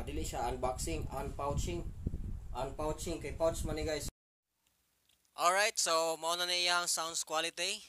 dili siya unpouching kay pouch man ni guys. Alright, so mao na iyang sounds quality.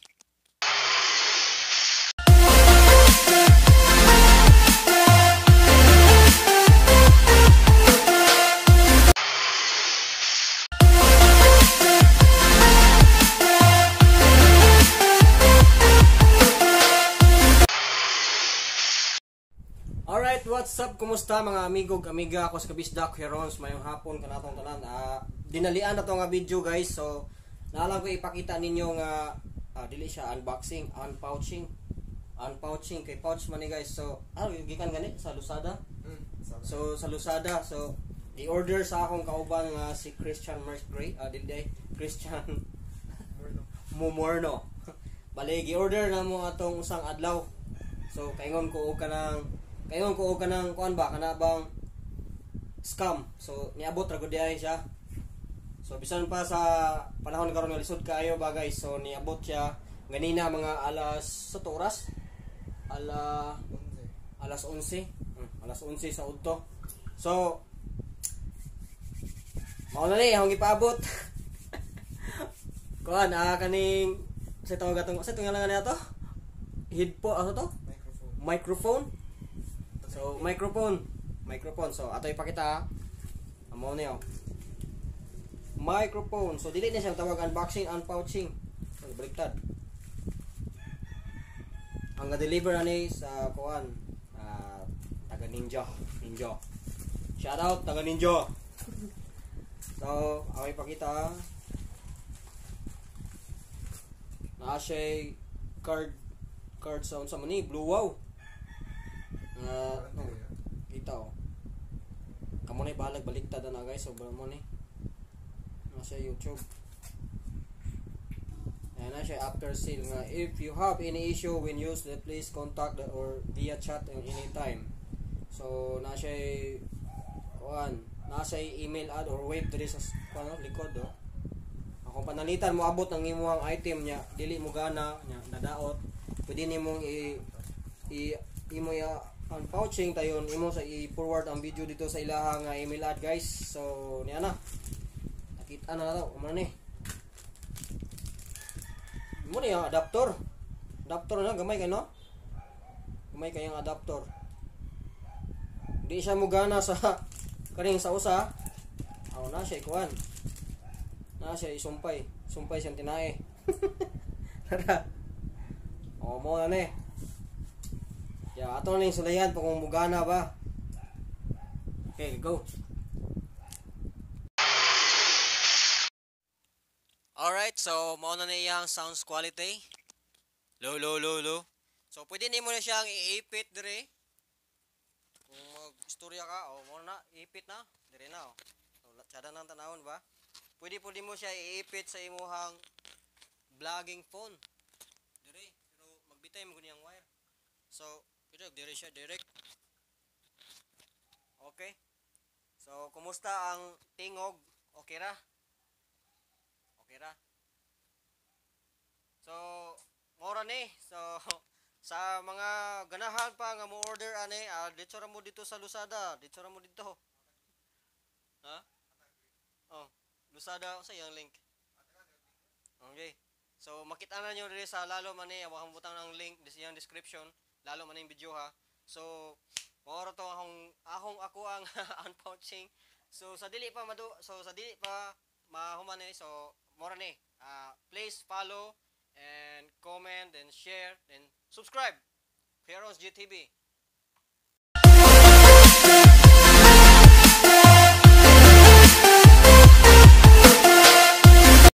Alright, what's up? Kumusta mga amigo, amiga? Ako sa Kabisdak, Herons, mayong hapon kanatong tanan. Dinalian na to nga video guys. So, naalang ko ipakita ninyo nga dili siya unpouching kay pouch man ni guys. So, gikan gani sa Lazada. So, sa Lazada, so i-order sa akong kauban nga si Christian Mercury, Christian Mumorno. Bali, gi-order na mo atong usang adlaw. So, kaingon ko ka ng kuan ba kana bang scam. So niabot ra gud siya. So bisan pa sa panahon karon nga lisod kaayo ba guys. So niabot siya ganina mga alas oras. Alas 11 sa udto. So mao na ni akong ipaabot. Kuan kaning sa tawag nga lang na to. Headphone to? Microphone. So microphone. So ato ipakita amo niyo. Microphone. So dili na siyang tawag unpouching. So baliktad. Ang ga-deliver ani sa kuan taga Ninja. Shout out taga Ninja. So ako ipakita. Na siya card sound sa mani blue wow. Kita kamo na balag baliktad na guys. So mo ni nasa YouTube and na siya after sale nga if you have any issue when use the please contact or via chat anytime. So na siya email ad or web diri sa likod do. Akong panalitan mo abot ng imong item nya dili mo gana nya nadaot pwede nimong imo ya unpouching tayon imo sa i-forward ang video dito sa ilahang email ad guys. So niya na nakita na to umano ni mo ni ang adapter na gamay kay no gamay kay ang adapter di siya mo gana sa kaning sa usa na siya ikuan na siya isumpay siyang tinae. Mo na ni ato na yung sulayan kung mugana ba. Okay, go. Alright, so mao na iyang sounds quality. Low. So pwede nimo na siyang iipit dire. Kung mag-istorya ka, mo na iipit na dire na. So tsada nang tanawon ba? Pwede mo siya iipit sa imuhang vlogging phone. Dire, pero magbitay mo guni ang wire. So dire siya direct. Okay. So kumusta ang tingog? Okay ra? So mura ni. So sa mga ganahan pa nga mo order ani, dito ra mo dito sa Lazada, dito ra mo dito. Ha? Lazada sa yang link. Okay. So makita na nyo diri sa lalo man ni, awang butang ng link sa yang description. Lalo man yung video ha. So moro to ako ang unpouching. So sa dili pa mahuman ni, so moro ni. Please follow and comment and share and subscribe. Herons GTV.